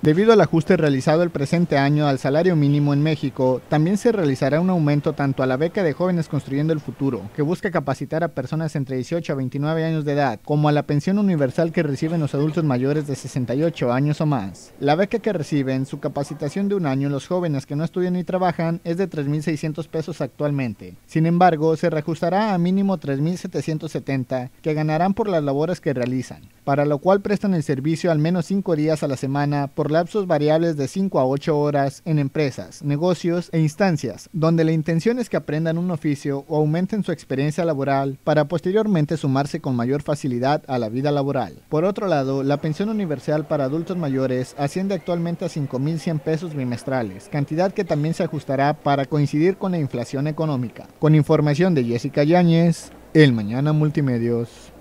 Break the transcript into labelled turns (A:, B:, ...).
A: Debido al ajuste realizado el presente año al salario mínimo en México, también se realizará un aumento tanto a la beca de Jóvenes Construyendo el Futuro, que busca capacitar a personas entre 18 a 29 años de edad, como a la pensión universal que reciben los adultos mayores de 68 años o más. La beca que reciben, su capacitación de un año, los jóvenes que no estudian ni trabajan, es de 3,600 pesos actualmente. Sin embargo, se reajustará a mínimo 3,770 que ganarán por las labores que realizan, para lo cual prestan el servicio al menos 5 días a la semana por lapsos variables de 5 a 8 horas en empresas, negocios e instancias, donde la intención es que aprendan un oficio o aumenten su experiencia laboral para posteriormente sumarse con mayor facilidad a la vida laboral. Por otro lado, la pensión universal para adultos mayores asciende actualmente a 5,100 pesos bimestrales, cantidad que también se ajustará para coincidir con la inflación económica. Con información de Jessica Yáñez, El Mañana Multimedios.